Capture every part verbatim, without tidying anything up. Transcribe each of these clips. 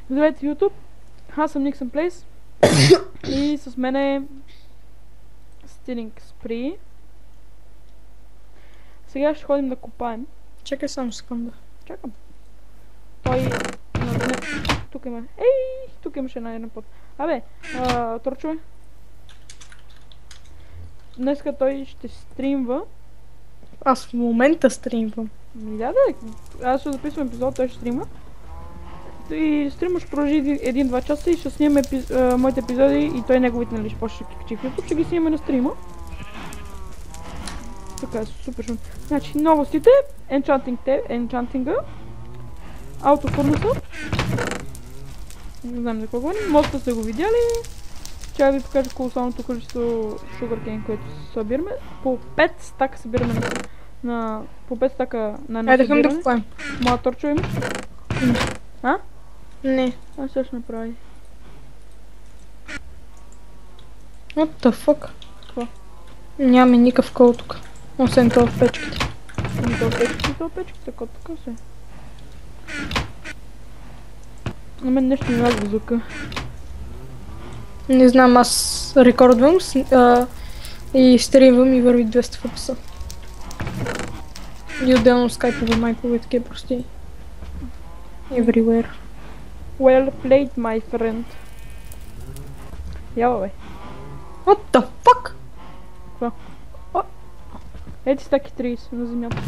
Здравейте, YouTube! Аз съм Nixon Place и с мен е Stealing Spree. Сега ще ходим да копаем. Чакай само секунда. Чакам. Той... Не, тук има... Ей! Тук имаше една една път. Абе, а, Торчове. Днеска той ще стримва. Аз в момента стримвам. Ми да, да, аз ще записвам епизод, той ще стрима. И стрима ще продължи един-два часа и ще снимаме епи... а, моите епизоди и той неговите, нали, ще почне качи в YouTube, ще ги снимаме на стрима. Така е, супер шум. Значи, новостите, Enchanting те, Enchanting-а, Autofurnace, не знам за какво говорим, моста сте го видяли. Ще ви покажа колосалното количество sugarcane, което събираме. По пет стака събираме на... на... по пет стака на Айде хъм да насъбиране. купаем. Моя Торчо имаш? А? Не. А, ще ще направи. What the fuck? Какво? Нямаме никакъв кол тук. Освен това в печките. Ами то печките, то печките, кот така се. На мен нещо ми лазва звука. Не знам, аз рекордвам с, а, и стримвам и върви двеста еф пи ес. И отделно скайпове, майкове, такива прости. Everywhere. Well played, my friend. Яла бе. What the fuck? Какво? О! Ети стаки трийсет на земята.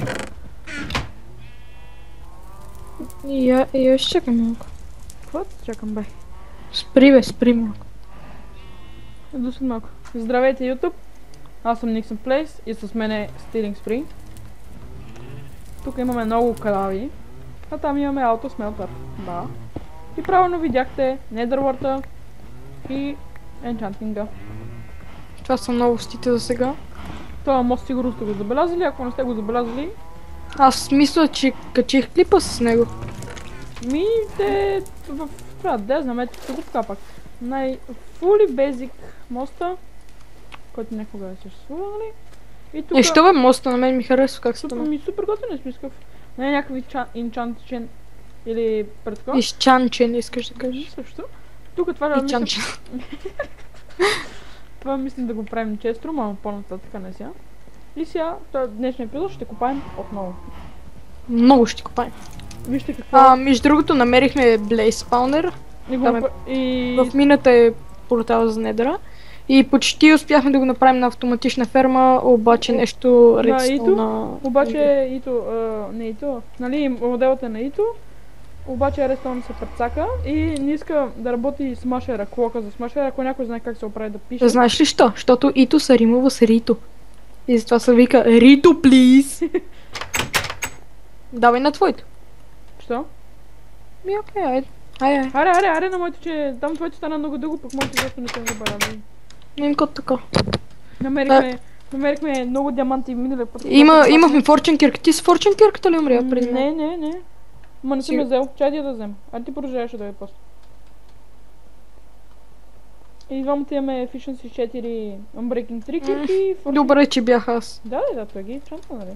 И я, и я ще чакам малко. Какво? Чакам бе. Спри бе, спри малко. До след малко. Здравейте, YouTube! Аз съм Nixon Place и с мен е Stealing Spree. Тук имаме много крави, а там имаме Autosmelter. Да. И правилно видяхте Netherwart и Enchanting-а. Това са новостите за сега. Това мост сигурно сте го забелязали, ако не сте го забелязали, Аз мисля, че качих клипа с него. ми те в това, да знам, ето тук така пак. Най fully basic моста, който някога е съществувал, нали? И тук... Е, що бе, моста на мен ми харесва как се Супер, това. ми супер готин е смискав. Не е някакви инчантичен или предко. Изчанчен, искаш да кажеш. Също. Тук това да мислим, Изчанчен. това мислим да го правим често, но по-нататък не сега. И сега, в днешния епизод ще копаем отново. Много ще копаем. Вижте какво А, между другото, намерихме Blaze Spawner. и, го, там е- напра- и... В мината е портал за недра. И почти успяхме да го направим на автоматична ферма, обаче нещо На редстон Ито? на... Обаче Ито, а, не Ито, нали моделът е на Ито, обаче Redstone се прецака и не иска да работи с машера, клока за смашера, ако някой знае как се оправи да пише. Знаеш ли що? Защото Ито се римува с Рито. И затова се вика Рито, please! Давай на твоето. Що? Ми, окей, айде. Айде, айде. Аре, аре, аре на моето, че там твоето стана много дълго, пък моето защо не се забравя. Ним код така. Намерихме, намерихме много диаманти миналия път. Има, имахме Fortune кирка. Ти с Fortune кирката ли умря преди мен? Не, не, не. Ма не съм я взел. Чай ти я да взем. А ти продължаваш да я после. И двамата имаме Efficiency четири, Unbreaking три кирки. Fortune- Добре, че бях аз. Да, да, да, той ги чанта, нали?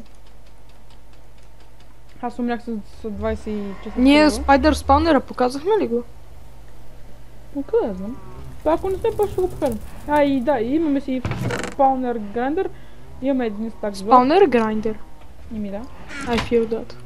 Аз умрях с, с двайсет и четири. Ние кила. Spider Spawner показахме ли го? Но къде я знам? Това ако не сме, после ще го покажем. А, и да, и имаме си Spawner Grinder. Имаме един стак зло. Spawner Grinder. И ми да. I feel that.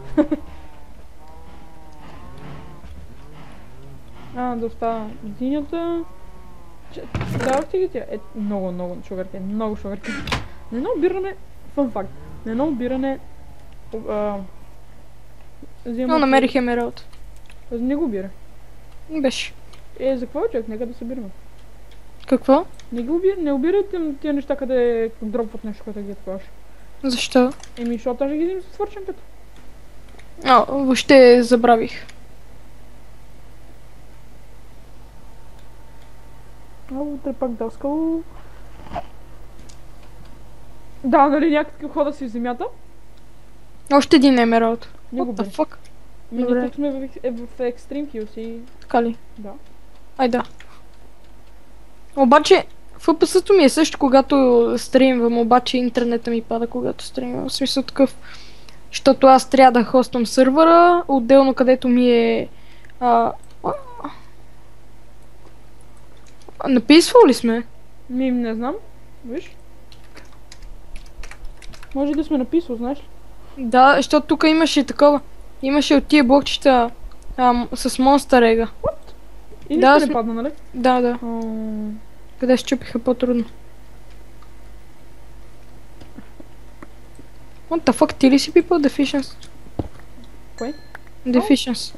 А, да остава динята. Давах ти ги тя. Е, много, много шугарки, много шугарки. На едно обиране, фън факт, на едно обиране, а, Но намерих емералд. Не го обира. Беше. Е, за какво човек? Нека да събираме. Какво? Не ги обира, не обирай тия, тия неща, къде дропват нещо, което ги е такова. Защо? Еми, защото аз ще ги взим с свършенката. А, въобще забравих. А, утре пак даскал. Да, нали някакъв хода си в земята? Още един емералд. Не го What the бе. fuck? Ми, Добре. ние тук сме в, е, в Extreme Hills и... Така ли? Да. Ай да. Обаче, еф пи ес-то ми е също, когато стримвам, обаче интернета ми пада, когато стримвам. В смисъл такъв. Защото аз трябва да хоствам сървъра, отделно където ми е а, Написвал ли сме? Ми, не знам. Виж. Може да сме написал, знаеш ли? Да, защото тук имаше такова. Имаше от тия блокчета ам, с монстър ега. И Да, нищо не сме- падна, нали? Да, да. Ам, Къде се чупиха по-трудно. What the fuck, ти ли си пипал Deficiency? Кой? Deficiency.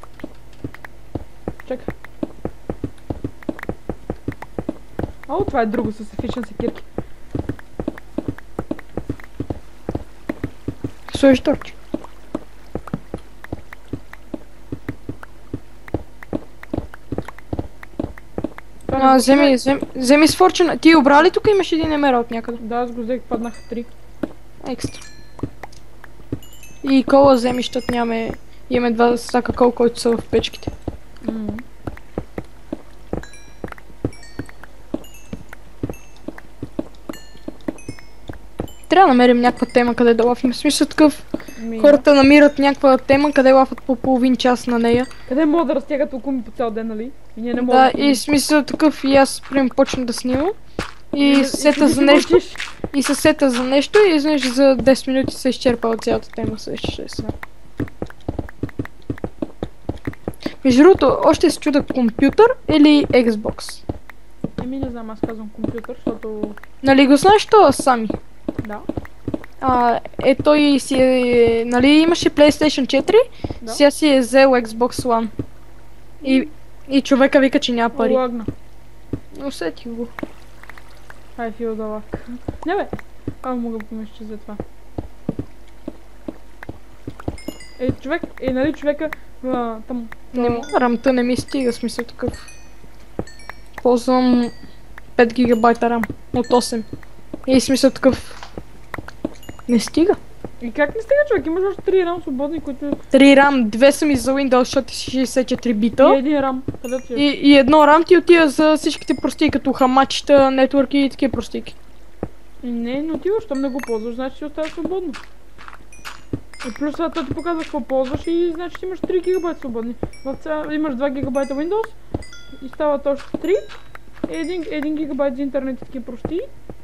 Чакай. О, това е друго с efficiency кирки. Сложи торч. Това не А, го вземи, правя. вземи, вземи с форчуна. Ти обра ли тук имаш един емералд някъде? Да, аз го взех, паднаха три. Екстра. И кола вземи, защото нямаме... Имаме два стака кол, които са в печките. М. Трябва да намерим някаква тема, къде да лафим. В смисъл такъв, Ми, хората намират някаква тема, къде лафат по половин час на нея. къде мога да разтягат окуми по цял ден, нали? И ние не можем. Да, и смисъл такъв и аз прям почна да снимам. И се сета ти за си нещо. мълчиш. И се сета за нещо и изведнъж за десет минути се изчерпала цялата тема с шест. Между другото, още се чуда компютър или Xbox. Еми не знам, аз казвам компютър, защото... Нали го знаеш то сами? Да, А, е той си е, нали имаше PlayStation четири, да. сега си е взел Xbox One. И, и човека вика, че няма пари. Лагна. Усетих го. I feel the luck. Не бе, а мога да помисля, че за това. Е, човек, е, нали човека, а, там... Не мога, рамта не ми стига, смисъл такъв. Ползвам пет гигабайта рам от осем. И смисъл такъв. Не стига. И как не стига, човек? Имаш още три рам свободни, които... три рам, две са ми за Windows, защото си шейсет и четири И бита. един рам. Къде ти е? И, и едно рам ти отива за всичките прости, като хамачета, нетворки и такива простики. И не, но ти щом не го ползваш, значи си остава свободно. И плюс това той ти показва какво ползваш и значи ти имаш три гигабайта свободни. В ця... имаш два гигабайта Windows и стават още три. И един, един гигабайт за интернет и такива прости.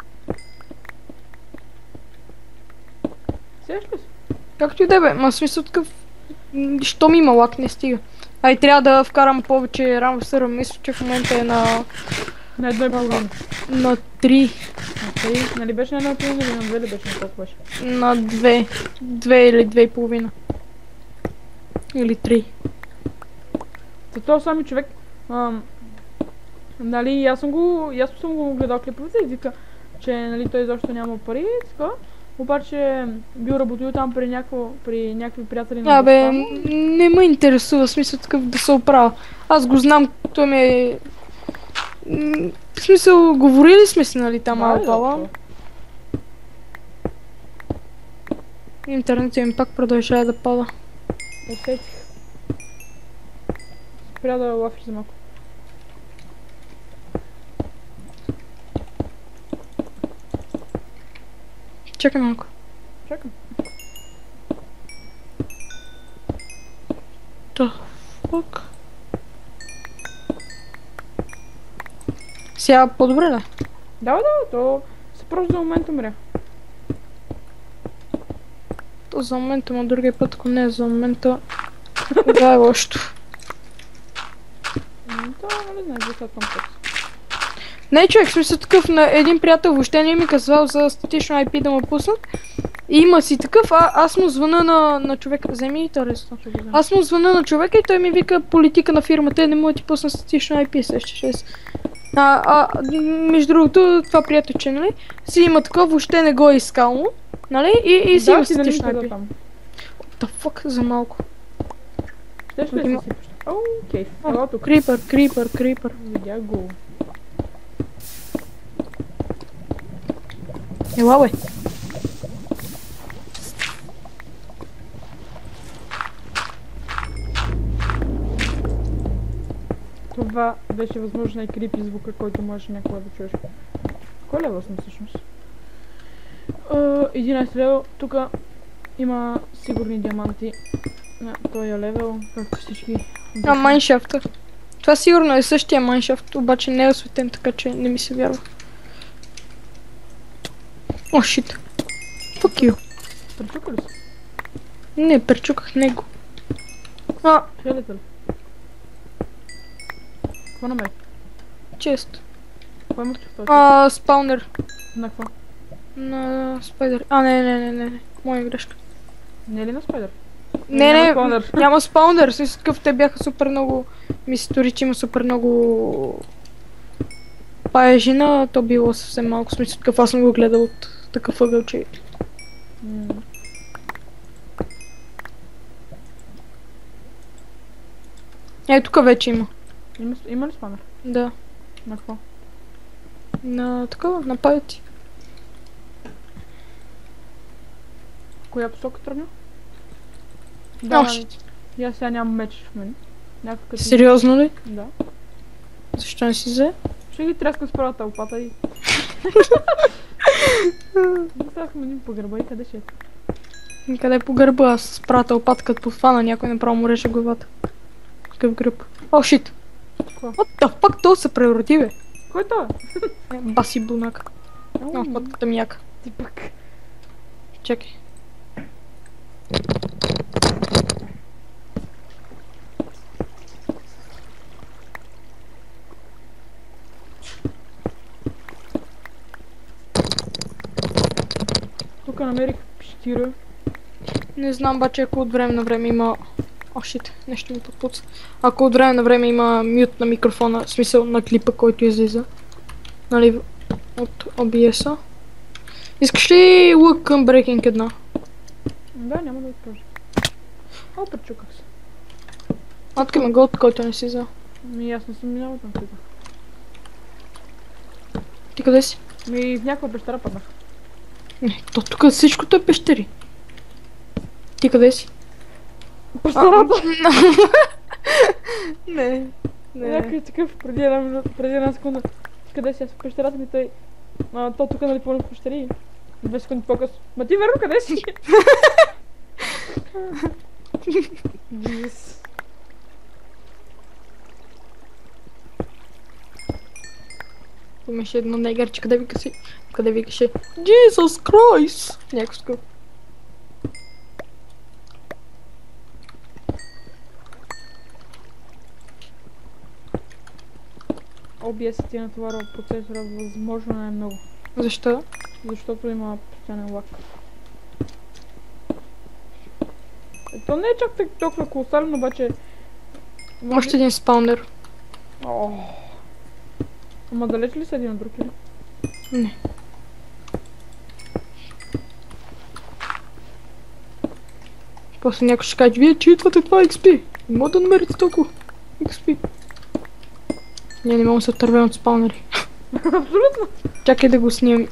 Сещаш ли се? Както и да е, бе, ма в смисъл такъв. м, Що ми има лак, не стига. А и трябва да вкарам повече рам в сървър, мисля, че в момента е на, На едно и половина. на три, На три. Нали беше на едно и половина или на две ли беше? На колко беше? на две, две или две и половина. Или три. За този сами човек, ам, нали, аз съм го, и аз съм го гледал клиповете и вика, че нали, той изобщо няма пари и така. Обаче бил работил там при, някакво, при някакви приятели на Абе, баща му. не ме интересува, в смисъл такъв да се оправя. Аз го знам, той ми е... м, В смисъл, говорили сме си, нали, там Да, малко да, пала. да. Интернетът ми пак продължава да пада. Усетих. Спря да лафиш за малко. Чакай малко. Чакам. Да, фак. Сега по-добре ли? Да, да, то се просто за момента умря. То за момента, но другия път, ако не е за момента, да е лошото. М, То, нали знаеш, за това комплекс. Не, човек, в смисъл такъв на един приятел въобще не ми казал за статично ай пи да му пуснат. И има си такъв, а аз му звъна на, на човека, вземи и тореста. Ще го взема. Аз му звъна на човека и той ми вика политика на фирмата, не мога да ти пусна статично ай пи, сещаш ли се? А, а, между другото, това приятелче, нали, си има такова, въобще не го е искал, нали, и, и си Да, има ти нали ми статично ай каза пи. там. What the fuck, за малко. Щеш ли да Има- си сипаш? Окей, ела тук. Крипър, крипър, крипър. Видя го. Ела, бе. Това беше възможно най-крипи звука, който можеш някога да чуеш. Кой левел съм всъщност? Uh, единайсет левел. Тук има сигурни диаманти на този левел, както всички. А, майншафта. Това сигурно е същия майншафт, обаче не е осветен, така че не ми се вярва. О, шит. Fuck you. Пречука ли си? Не, пречуках него. А, Хелите ли? Какво намери? чест. Какво имаш в този? А, спаунер. На какво? На спайдер. А, не, не, не, не, не. Моя грешка. Не е ли на спайдер? Не, Няма не, спаунер. няма спаунер. С такъв те бяха супер много... Ми се стори, че има супер много... Паежина, то било съвсем малко. В смисъл такъв, аз съм го гледал от такъв ъгъл, че... М. Е, тук вече има. Има, има ли спанер? Да. На какво? На такова, на паяти. Коя посока тръгна? О, Да, шит. и аз сега нямам меч в мен. Някакъв... Сериозно ли? Да. Защо не си взе? Ще ги тряскам с първата лопата и... Не ставахме един по гърба и къде ще е? Къде по гърба, аз с прата опат, като пофана някой направо му реже главата. Такъв гръб. О, шит! Какво? What the fuck, то се преврати, бе? Кой е това? Е, баси бунак. О, пътката ми яка. Ти пък. Чакай. Тук намерих пещира. Не знам, обаче ако от време на време има... О, шит, нещо ми подпуца. Ако от време на време има мют на микрофона, в смисъл на клипа, който излиза. Нали, от О Би Ес-а. Искаш ли лък към Breaking една? Да, няма да откажа. О, пречуках се. А, тук има голд, който не си взел. Ми аз не съм минала там тук. Ти къде си? Ми в някаква пещера паднах. Не, то тук всичкото е пещери. Ти къде си? Пещерата? Не. Някой такъв преди една минута, преди една секунда. Къде си? Аз в пещерата ми той... А, то тук нали пълно в пещери. Две секунди по-късно. Ма ти верно къде си? Jesus. Имаше едно негърче, къде викаше, къде викаше Jesus Christ! Някакво скъп. О Би Ес ти е натоварва процесора възможно най-много. Защо? Защото има постоянен лак. Е, то не е чак так- толкова колосален, обаче... може- Още един спаунер. О. Ама далеч ли са един от друг или? Не. После някой ще каже, вие читвате това Икс Пи. Не мога да намерите толкова Икс Пи. Не, не мога да се отървем от спаунери. Абсолютно. Чакай да го снимам.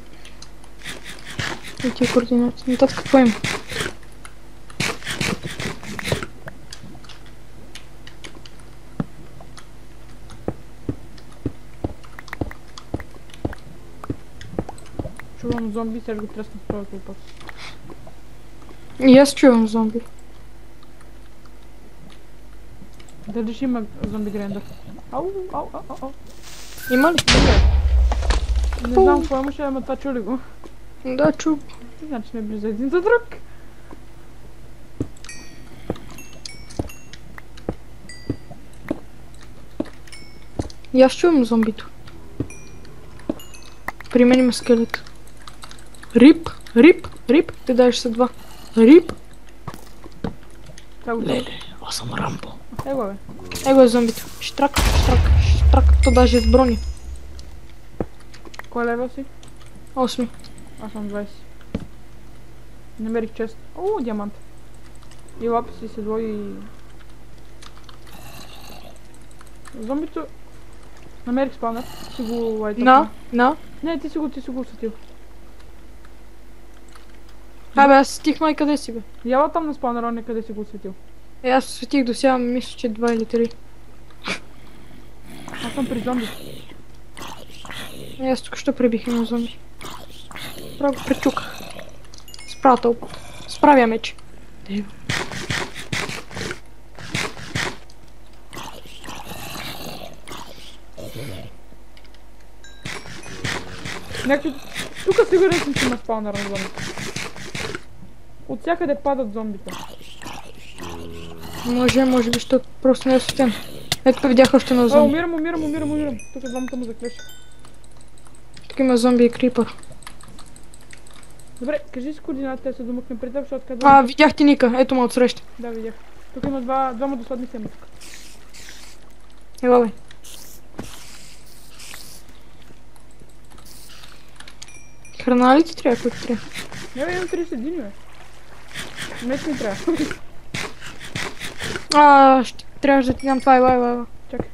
И тия координати. Нататък какво има? Чувам зомби, сега ще го тръскам с първата лопата. И аз чувам зомби. Дали ще има зомби грендър? Ау, ау, ау, ау, ау. Има ли? Не знам какво имаше, ама това чули го. Да, чу. Значи сме близо един за друг. И аз чувам зомбито. При мен има скелет. Рип, рип, рип. Те даже са два. Рип. Това го Леле, аз съм Рамбо. Его бе. Его е зомбито. Штрак, штрак, штрак. То даже е с брони. Кой левел си? Осми. Аз съм двайсет. Намерих чест. О, диамант. И лапис и седло и... Зомбито... Намерих спаунер. Си го лайтъпна. На, на. Не, ти си го, ти си го усетил. Абе, аз стих май къде си, бе. Яла там на спаунера, не къде си го усетил. Е, аз светих до сега, мисля, че два или три. Аз съм при зомби. Е, аз тук що пребих едно зомби. Право го пречуках. Справя толкова. Справя меч. Някакви... Тук сигурен съм, че има спаунър на зомби. От всякъде падат зомбите. Може, може би, защото просто не е сетен. Ето видях още на О, зомби. умирам, умирам, умирам, умирам. Тук двамата му заклеша. Тук има зомби и крипър. Добре, кажи си координатите, да се домъкнем при теб, защото къде... А, видях ти Ника, ето ме отсреща. Да, видях. Тук има два, двама досадни сема тук. Ела бе. Храна ли ти трябва, който трябва? Не бе, имам тридесет дни, бе. Меч ми трябва. А, ще трябваше да ти дам това, ела, ела, ела. Чакай.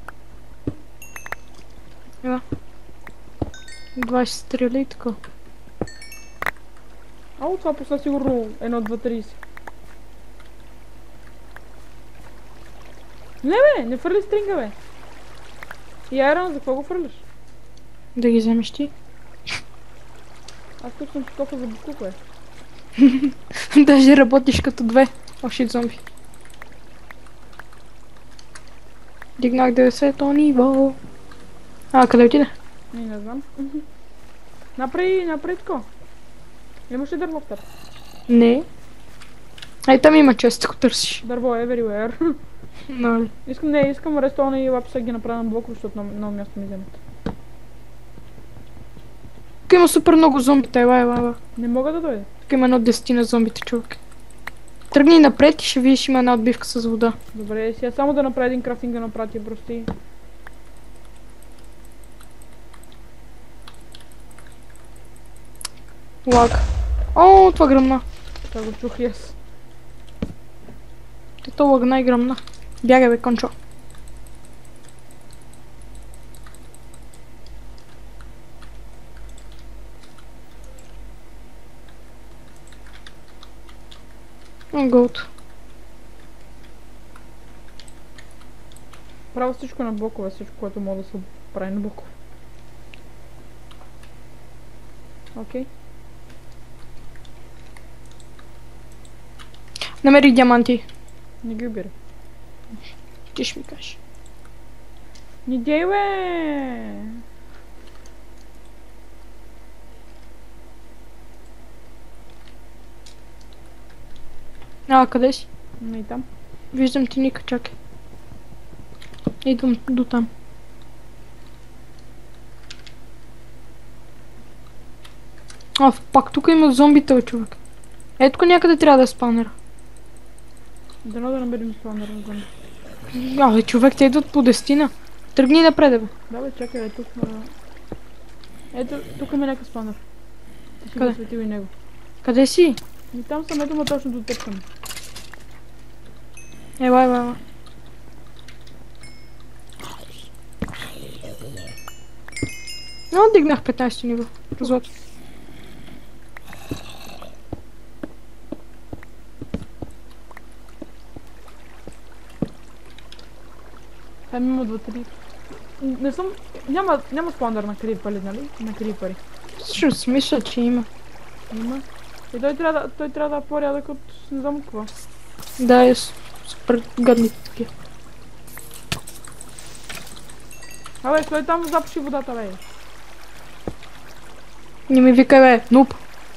Ела. двайсет стрели и така. Ало, това посла сигурно едно, два, тридесет. Не бе, не фърли стринга, бе. И айрон, за какво го фърляш? Да ги вземеш ти. Аз тук съм толкова за буклук, бе. Даже работиш като две. Още зомби. Дигнах деветдесето ниво. А, къде отиде? Не, не знам. Направи, направи тако. Имаш ли дърво в теб? Не. Ай, там има чест, ако търсиш. Дърво everywhere. Нали. Искам, не, искам рестона и лапса ги направя на блокове, защото много, много място ми вземат. Тук има супер много зомбита, ела, ела, ела. Не мога да дойда. Тук има едно десетина зомбите, човек. Тръгни напред и ще видиш, има една отбивка с вода. Добре, сега само да направя един крафтинг да направя тия прости. Лаг. О, това гръмна. Това го чух и аз. Те то лагна и гръмна. Бягай бе, кончо. Голд. Правя всичко на блокове, всичко, което мога да се прави на блокове. Окей. Намерих диаманти. Не ги убирай. Ти ще ми кажеш. Не дей, бе! А, къде си? Не и там. Виждам ти Ника, чакай. Идвам до там. А, пак тук има зомбите, бе, човек. Ето тук някъде трябва да е спаунера. Дано да намерим спаунър на зомби. Абе, човек, те идват по десетина. Тръгни напред, бе. Да, бе, чакай, бе, тук... А... Ето, тук има някакъв спаунър. Ти си Къде? го светил и него. Къде си? И там съм, ето ма точно до теб съм. Ела, ела, ела. Но дигнах петнайсето ниво. Злато. Там има два три. Не съм... Няма, няма спаунър на крипъри, нали? На крипъри. Всъщност мисля, че има. Има. И той трябва да, той трябва да е по-рядък от не знам какво. Да, е с- супер гадни такива. Абе, той там запуши водата, бе. Не ми викай, бе, нуп.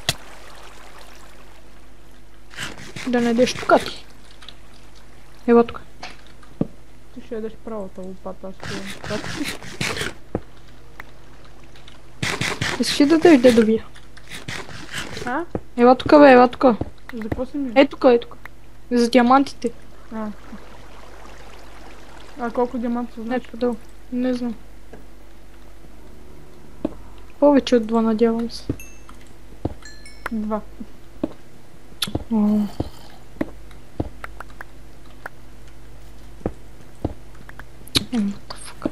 Да не деш тук ти. Ева тук. Ти ще ядеш правата лопата, аз ще ядем така. Искаш ли да дойде да добия? А? Ева тук, бе, ева тук. За какво си ми? Е тук, е тук. За диамантите. А. А колко диаманта знаеш? Ето долу. Не знам. Повече от два, надявам се. Два. О. М, what the fuck.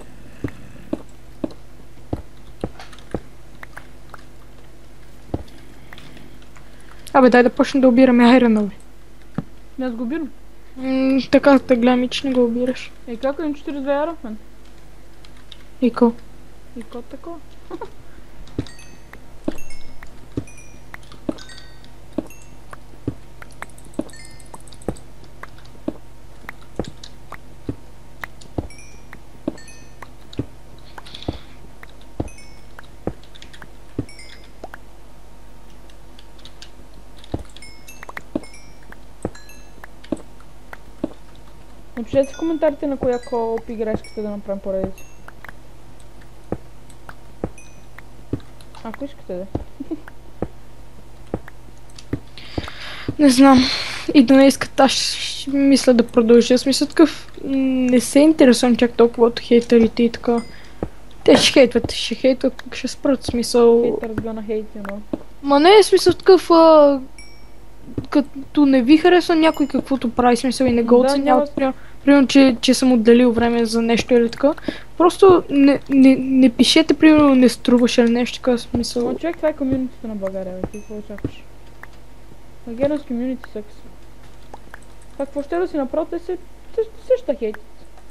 Абе, дай да почнем да обираме айрона, бе. Не, аз го бирам. М, така да гледам и че не го обираш. Ей, как е четиридесет и две яра в мен? И ко? И код такова? Напишете в коментарите на коя кооп игра искате да направим поредица. Ако искате да. Не знам. И да не искат, аз ще мисля да продължа. Смисъл такъв, не се интересувам чак толкова от хейтерите и така. Те ще хейтват, ще хейтват, ще спрат смисъл. Haters gonna hate, you know. Ма не е смисъл такъв, а, като не ви харесва някой каквото прави смисъл и не го Да, оценяват. няма- Примерно, примерно, че, че съм отделил време за нещо или така. Просто не, не, не пишете, примерно, не струваш или нещо така смисъл. Но човек, това е комьюнитито на България, бе. Ти какво очакваш? Агенос комьюнити секс. Това какво ще да си направят, те се... те се ще хейтят.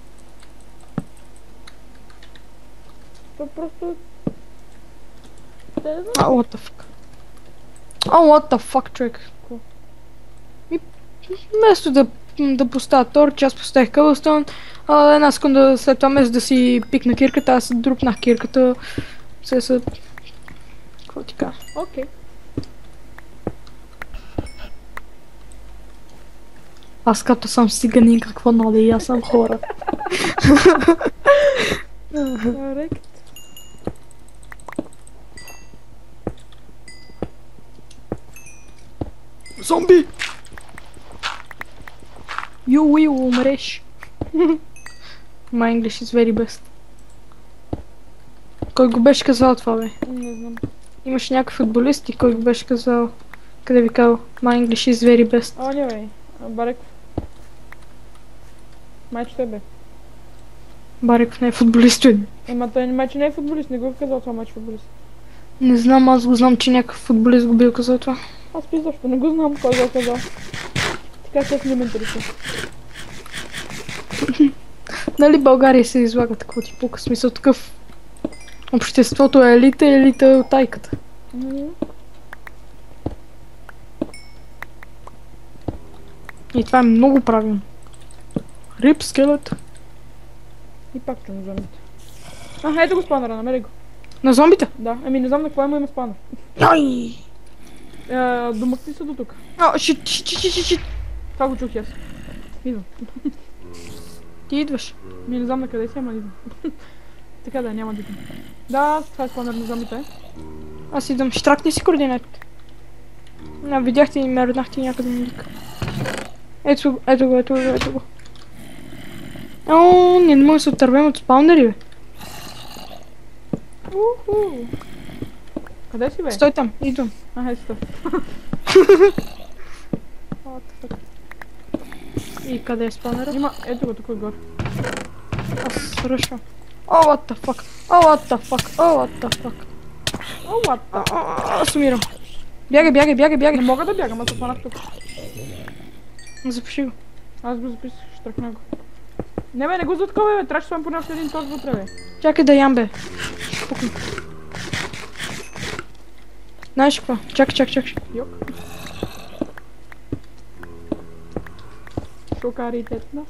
Това просто... Те не А, знам. what the fuck. А, what the fuck, човек. Какво? И, вместо да, да поставя торч, аз поставих къбълстон, а една секунда след това вместо да си пикна кирката, аз друпнах кирката. Се са... Какво ти кажа? Окей. Аз като съм циганин, какво надо и аз съм хора. Корект. Зомби! You will умреш. My English is very best. Кой го беше казал това, бе? Не знам. Имаш някакъв футболист и кой го беше казал? Къде ви казал? My English is very best. А, не бе. Бареков. Майче той бе. Бареков не е футболист, бе. Ема той майче не е футболист, не го е казал това майче футболист. Не знам, аз го знам, че някакъв футболист го бил казал това. Аз пи защо не го знам кой го е казал. Така че аз не ме интересува. Нали България се излага такова ти пука, смисъл такъв. Обществото е елита, елита е отайката. М, И това е много правилно. Рип скелет. И пак чум зомбите. А, ето го спанера, намери го. На зомбите? Да, ами не знам на какво има има спанер. Ай! Е, домъкни се до тук. А, шит, шит, шит, шит, шит. Това го чух и аз. Идвам. Ти идваш. Ми не знам на къде си, ама идвам. Така да, няма да идвам. Да, това е спанер на зомбите. Аз идвам. Штракни си координатите. А, видяхте и ме роднахте някъде ми вика. Ето го, ето го, ето го, ето го. О, ние не можем да се отървем от спаунери, бе. Уху. Къде си бе? Стой там, идвам. А, ето стой. What the fuck? И къде е спаунера? Има, ето го тук отгоре. Аз ръшвам. О, what the fuck? О, what the fuck? О, what the fuck? О, what А, the... а, а, Аз умирам. Бягай, бягай, бягай, Не бягай. мога да бягам, аз се хванах тук. Запиши го. Аз го записах, ще тръкна го. Не бе, не го заткова бе, трябваше да слагам поне още един тост вътре бе. Чакай да ям, бе. Пукай. Знаеш какво? Чакай, чакай, чакай. Йок. Шокарите нас.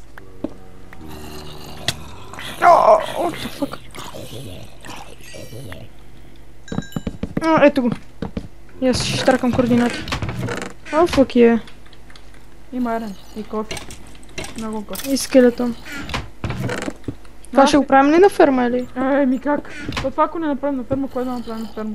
О, what the fuck? А, ето го. И аз ще тракам координати. О, fuck е. Има ерен и кофе. Много кофе. И скелетон. Това Да. ще го правим ли на ферма или? Ей, ми как? То това ако не направим на ферма, кой да направим на ферма?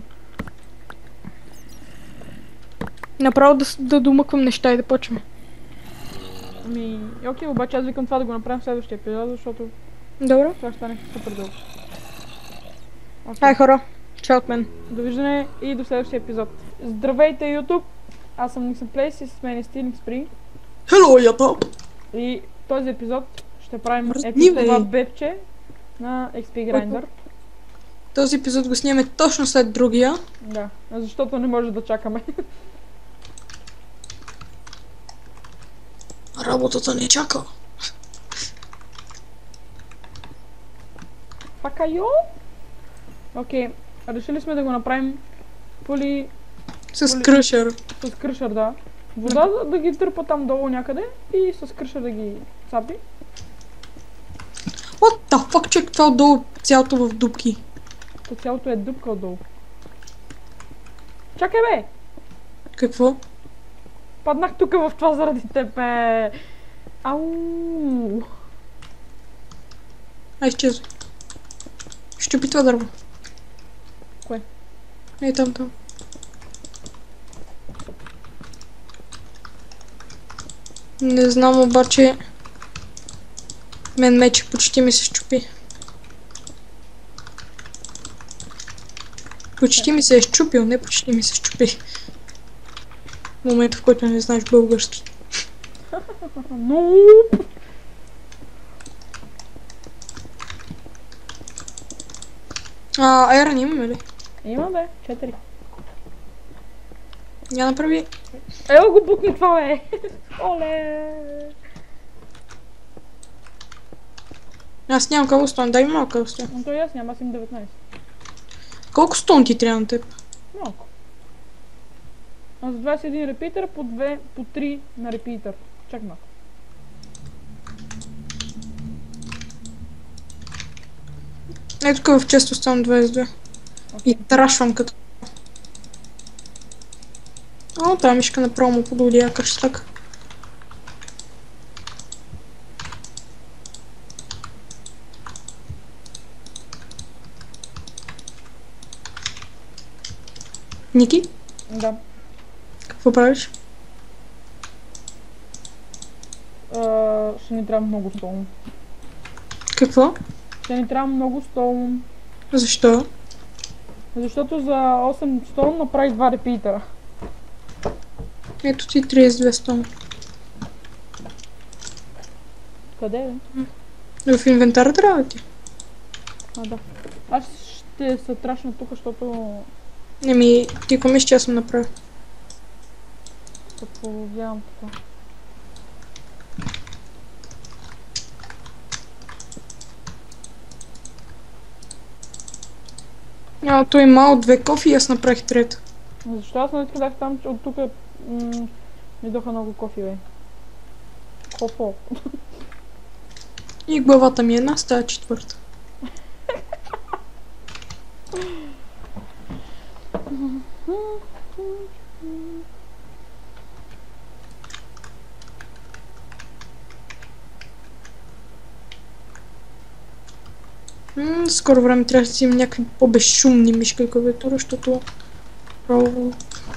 Направо да, с- да домъквам неща и да почваме. Ами, е, окей, обаче аз викам това да го направим в следващия епизод, защото Добре. това ще стане супер дълго. Окей. Хай хора. Чао от мен. Довиждане и до следващия епизод. Здравейте, YouTube! Аз съм Nixon Place и с мен е Stealing Spring. Hello, YouTube. И този епизод ще правим Мръсни, епик бе. това бебче на Икс Пи Grinder. Този епизод го снимаме точно след другия. Да, защото не може да чакаме. Работата не чака. Фака йо! Окей, решили сме да го направим поли С кръшър. с кръшър, да. Вода да, да ги дърпа там долу някъде и с кръшър да ги цапи. What the fuck, човек, това отдолу цялото в дупки. То цялото е дупка отдолу. Чакай бе! Какво? Паднах тук в това заради теб, бе! Ау! Ай, изчезвай. Щупи това дърво. Кое? Ей, там, там. Не знам, обаче... Мен мече почти ми се щупи. Почти ми се е щупил, не почти ми се щупи. В момента, в който не знаеш български. Ну. А, айрон имаме ли? Има бе, четири. Я направи. Ево го букни това бе. Оле. Аз нямам кълстон, дай ми малко кълстон. Но той аз няма, аз им деветнайсет. Колко стон ти трябва на теб? Малко. А за двайсет и един репитър, по две, по три на репитър. Чак малко. Ето тук в често ставам двайсет и две. И трашвам като... О, тази мишка направо му подудия кръщак. Ники, Да. какво правиш? А, ще ни трябва много стоун. Какво? Ще ни трябва много стоун. Защо? Защото за осем стоун направи два репитъра. Ето ти трийсет и две стона. Къде бе? В инвентара трябва да ти. А, да. Аз ще се трашна тук, защото Еми, ти какво мислиш, че аз съм направил? се повявам така. А, той има от две кофи и аз направих трета. Защо аз нали казах там, че от тук ми доха много кофи, бе. Кофо. И главата ми е една, става четвърта. М, скоро време трябва да си имам някакви по-безшумни мишки клавиатура, защото... Право...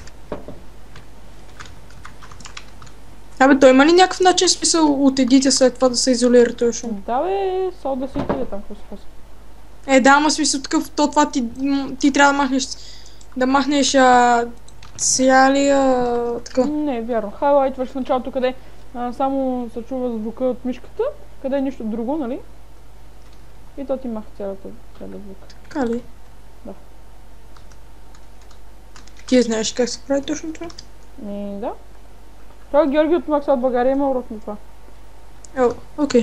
Абе, той има ли някакъв начин, смисъл от едите след това да се изолира този шум? Да бе, сол да си отиде там, какво се казва. Е, да, ама смисъл такъв, то това ти, м, ти трябва да махнеш... Да махнеш а, цялия... така. Не, вярно. Хайлайтваш в началото, къде а, само се чува звука от мишката, къде е нищо друго, нали? И то ти маха цялата, цялата звук. Така ли? Да. Ти знаеш как се прави точно това? И да. Той Георги от Макса от България има урок на това. О, окей.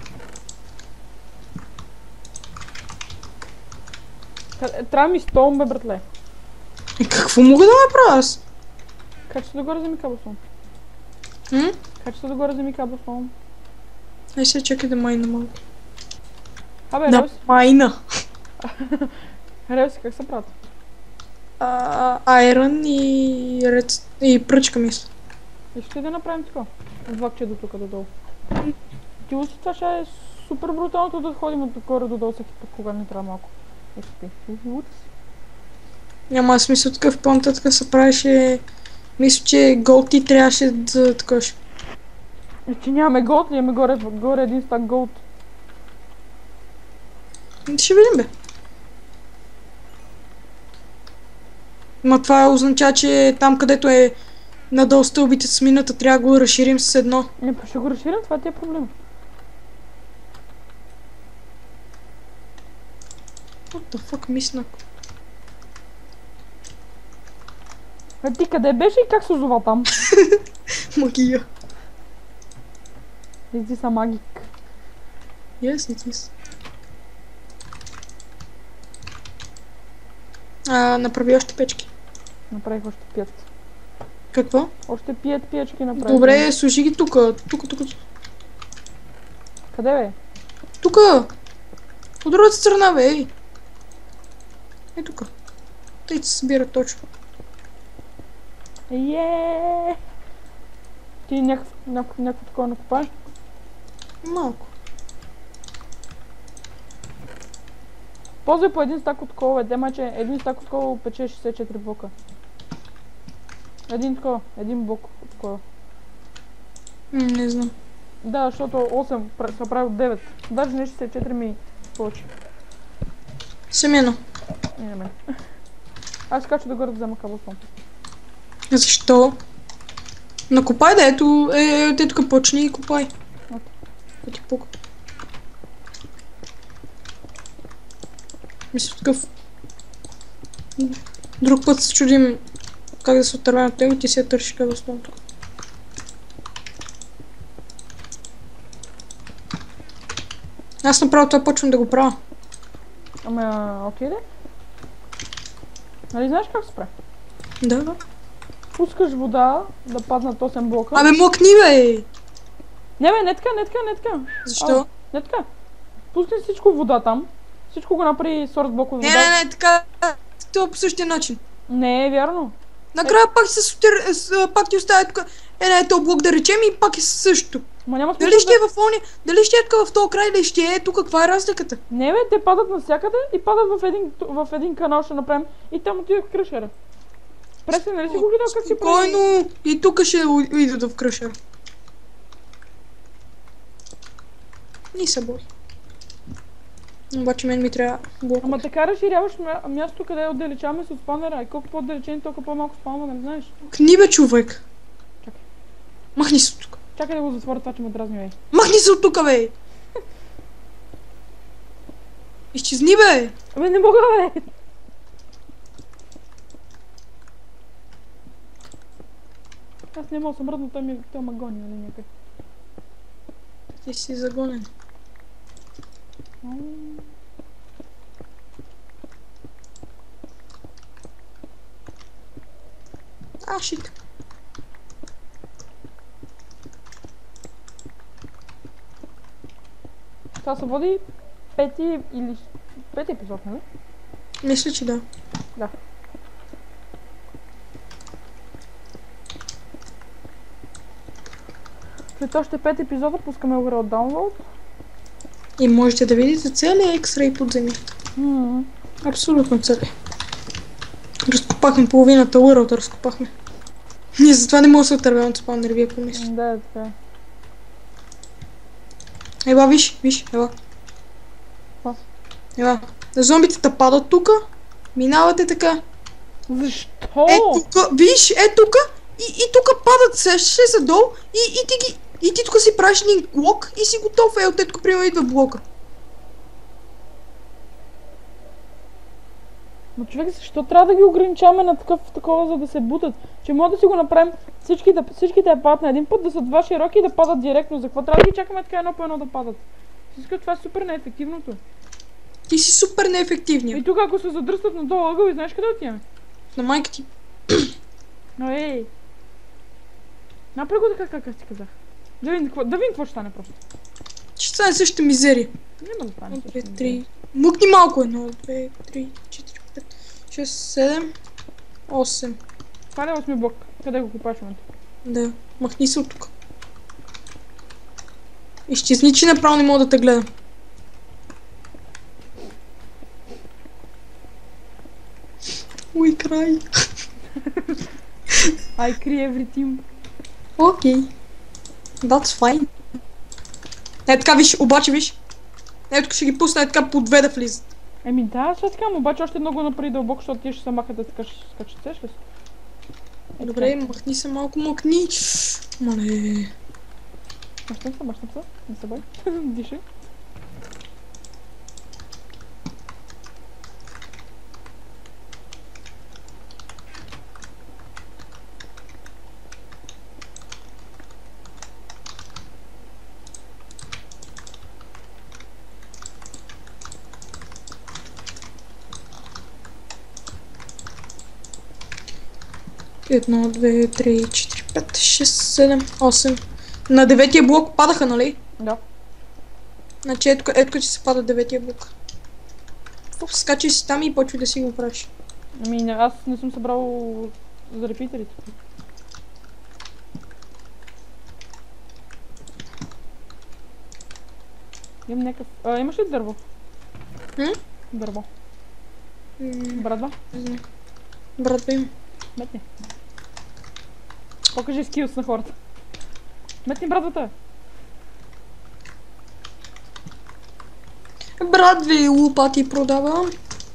Къде- Трябва ми стоун, бе, братле. И какво мога да направя аз? Как ще догоре вземи каблослон? М? Как ще догоре вземи каблослон? Ай сега чакай да майна малко. Абе, Да, релси. майна. Релси, как се правят? А, айрон и ред... и пръчка мисля. И ще да направим така. Влакче до тук, до долу. Ти усети, това ще е супер бруталното да ходим от горе до долу всеки път, кога не трябва малко. Експ. Няма смисъл такъв по-нататък се правеше... Мисля, че голд ти трябваше да такъв. И че нямаме голд ли? Имаме горе, горе един стак голд. Ще видим, бе. Ма това означава, че там където е надолу стълбите с мината, трябва да го разширим с едно. Не, ще го разширим, това ти е проблем. What the fuck, мисна. А ти къде беше и как се озова там? Магия. Изи са магик. Yes, it is. А, направи още печки. Направих още пет. Какво? Още пет печки направих. Добре, служи ги тука. Тука, тука. Къде бе? Тука! От другата страна, бе, ей! Е, тука. Тъй се събира точно. Еее! Ти някакво някакво такова накопаеш? Малко. Използвай по един стак от кола, дема, че един стак от кола пече шейсет и четири блока. Един такова, един блок от кола. М, Не знам. Да, защото осем са прави от девет. Даже не шейсет и четири ми повече. Семено. Не на мен. Аз скача да горе да взема каблстон. Защо? Накопай да, ето, е, те тук почни и копай. Ето. Да ти пука. Мисля такъв... Друг път се чудим как да се отървем от него и ти си я търсиш каблстон тук. Аз направо това почвам да го правя. Ама, окей де. Нали знаеш как се прави? Да, да. Пускаш вода да паднат осем блока. Абе, мокни бе! Не бе, не така, не така, не така. Защо? А, не така. Пусни всичко вода там. Всичко го направи сорт блокове Не, вода. не, не, така, това по същия начин. Не е вярно. Накрая пак се сотир, с- пак ти оставя тук една е този блок да речем и пак е същото. Ма няма смисъл Дали ще да... е в ония, дали ще е тук в този край или ще е тук, каква е разликата? Не бе, те падат навсякъде и падат в един, в един канал ще направим и там отидох в кръшера. Преси, нали си го гледал как си прави? Спокойно, и тук ще у- идат в кръшера. Ни се бой. Обаче мен ми трябва блок. Ама така разширяваш мя... място, къде отдалечаваме се от спаунера. И колко по-отдалечени, толкова по-малко спаунва, нали знаеш? Кни бе, човек. Чакай. Махни се от тук. Чакай да го затворя това, че ме дразни, бе. Махни се от тук, бе! Изчезни, бе! Абе, не мога, бе! Аз не мога, съм мръдно, той ми той ме гони, нали някъде. Ти си загонен. Ау. А, шит. Това се води пети или... Пети епизод, нали? Мисля, че да. Да. След още пет епизода пускаме World Download. И можете да видите целия X-Ray под земята. Ммм. Абсолютно целия. Разкопахме половината World, разкопахме. Ние затова не мога да се отървем от спаунер, вие помислите. Да, така е. Ела, виж, виж, ела. Какво? Ела. Зомбитата падат тука, минавате така. Защо? Е тука, виж, е тука и, и тука падат, сещаш ли се долу и, и ти ги... И ти тук си правиш един блок и си готов, е, те тук примерно идва блока. Но човек, защо трябва да ги ограничаваме на такъв такова, за да се бутат? Че може да си го направим всички да, всички да падат на един път, да са два широки и да падат директно. За какво трябва да ги чакаме така едно по едно да падат? Всичко това е супер неефективното. Ти си супер неефективния. И тук ако се задръстат на долу ъгъл, и знаеш къде отиваме? На майка ти. Но ей! Направи го така, как аз ти казах. Да видим какво, да видим какво ще стане просто. Ще стане същата мизерия. Няма да стане. едно, две, също. три. Мукни малко. едно, две, три, четири, пет, шест, седем, осем. Това ли е осми блок? Къде го купаш в момента? Да, махни се от тук. Изчезни, че направо не мога да те гледам. Ой, край. I cree everything. Окей. That's fine. Е, така виж, обаче виж. Ето тук ще ги пусна, е така по две да влизат. Еми да, ще така, обаче още много направи дълбоко, защото ти ще се махате така, ще скачат, сеш ли се? Е, Добре, така. махни се малко, махни. Мале. Мащам се, мащам се, не се бой. Дишай. Едно, две, три, четири, пет, шест, седем, осем. На деветия блок падаха, нали? Да. Значи ето, ето че се пада деветия блок. Фуп, скачай си там и почвай да си го правиш. Ами не, аз не съм събрал за репитерите. Имам някакъв... А, имаш ли дърво? М? Дърво. Брадва? Брат бе им. Метни. Покажи скилс на хората. Метни брадвата. Брат ви лопати продавам.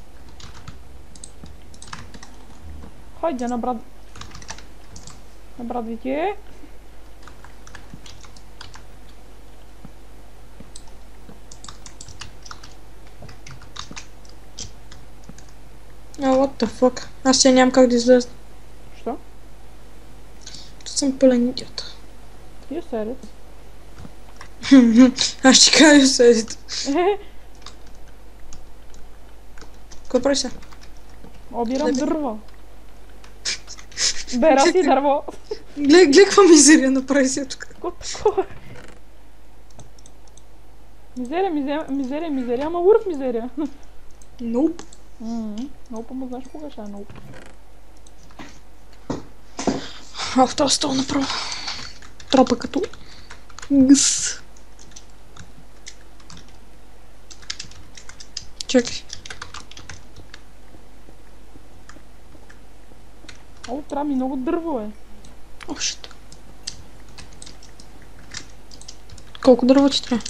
Хайде на брат. На брадвите. А, what the fuck? Аз сега нямам как да излеза. Що? Тут съм пълен идиот. You said it. Аз ще кажа седите. Какво прави сега? Обирам дърво. Бера си дърво. Гледай, гледай каква мизерия направи сега тук. Какво такова? Мизерия, мизерия, мизерия, мизерия, ама уръв мизерия. Nope. Ммм, много му знаеш кога ще е много. А, в този стол направо. Тропа като... Гъс. Чакай. О, трябва ми много дърво е. Още. Колко дърво ти трябва?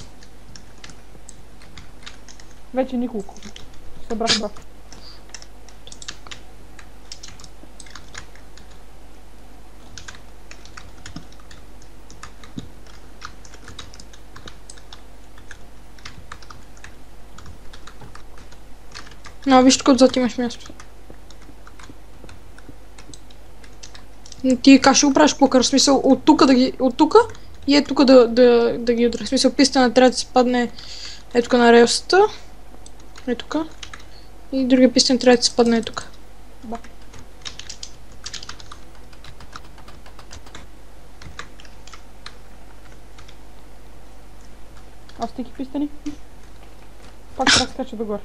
Вече николко. Събрах брат. А, виж тук отзад имаш място. Ти как ще го правиш покър? В смисъл от тука да ги... от тука и е тука да, да, да ги удря. В смисъл писта на трябва да се падне е тука на релсата. Е тука. И другия пистен трябва да се падне е тука. Да. Аз стики пистани. Пак трябва да скача догоре.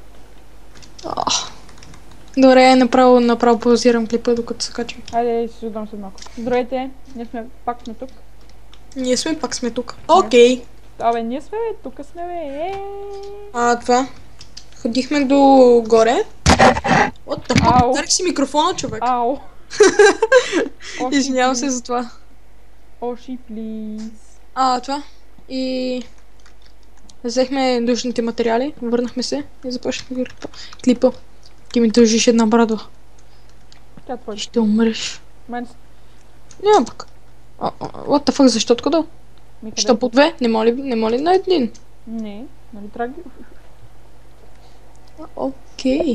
Добре, направо, направо паузирам клипа, докато се качим. Айде, ще дам след малко. Здравейте, ние сме, пак сме тук. Ние сме, пак сме тук. Окей. Абе, ние сме, бе, тук сме, бе, е. А, това. Ходихме до горе. What the fuck? Ау. Ударих си микрофона, човек. Ау. Оши, Извинявам се плиз. за това. Оши, плиз. А, това. И... взехме душните материали, върнахме се и започнахме клипа. клипа. Ти ми дължиш една брадва. Тя твой. Ще умреш. Мен с... Няма пък. А, а, what the fuck, защо така да? Ми къде? Що по две? Не моли, не моли на един. Не, нали трябва ги... А, Окей.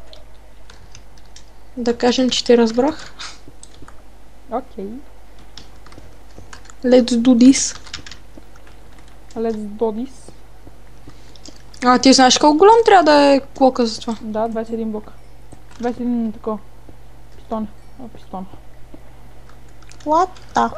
Да кажем, че те разбрах. Окей. Let's do this. Let's do this. А, ти знаеш колко голям трябва да е клока за това? Да, двайсет и един блок. двайсет и един тако. Пистон. А, пистон. What the?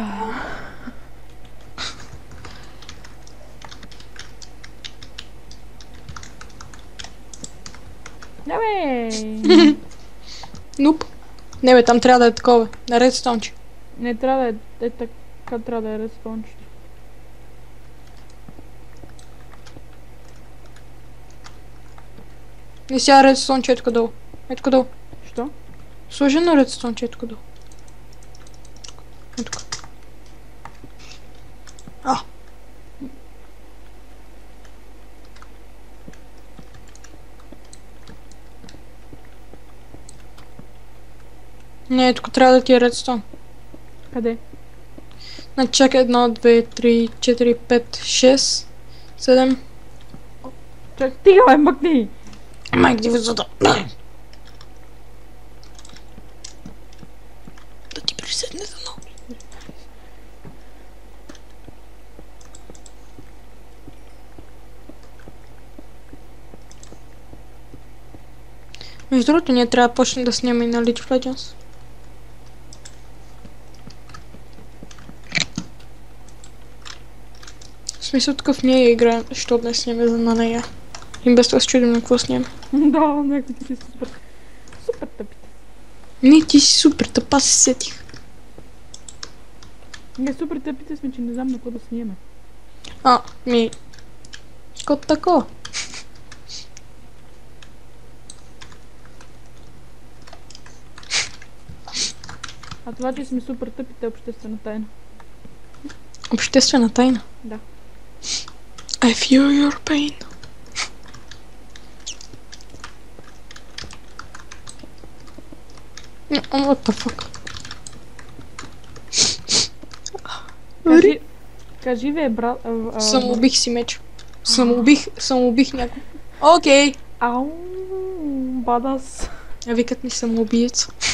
Не бе! Нуп. Не бе, там трябва да е такова. На редстонче. Не трябва да е, е така, трябва да е респончето. И сега редстонче е тук долу. Е тук долу. Що? Сложи на редстонче е тук долу. Е тук. А. Не, тук трябва да ти е редстон. Къде? Значи чакай едно, две, три, четири, пет, шест, седем. Чак, стига бе, мъкни! Майк ти възода. Да ти приседне за много. Между другото, ние трябва да почнем да снимаме на League of Legends. В смисъл такъв ние играем, защото днес снимаме за на нея. И без това се чудим на какво снимаме. Да, някакви си супер. Супер тъпите. Не, ти си супер тъпа, се сетих. Не, супер тъпите сме, че не знам на какво да снимаме. А, ми... Кот тако. А това, че сме супер тъпите е обществена тайна. Обществена тайна? Да. I feel your pain. Oh, what the fuck? Кажи, кажи ви, брат... а, а, Самоубих си меч. Самоубих, самоубих някой. Окей. Ау, бадас. А викат ми самоубиец.